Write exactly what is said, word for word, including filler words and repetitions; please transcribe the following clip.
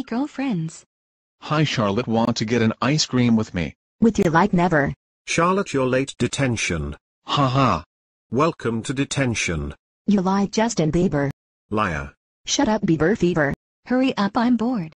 girlfriends. Hi Charlotte, want to get an ice cream with me? With you like never. Charlotte, you're late. Detention. Haha. Welcome to detention. You like Justin Bieber. Liar. Shut up, Bieber fever. Hurry up, I'm bored.